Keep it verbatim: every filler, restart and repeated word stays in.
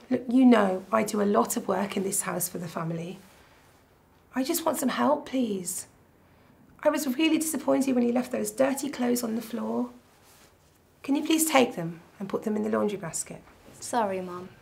Look, you know I do a lot of work in this house for the family. I just want some help, please. I was really disappointed when you left those dirty clothes on the floor. Can you please take them and put them in the laundry basket? Sorry, Mum.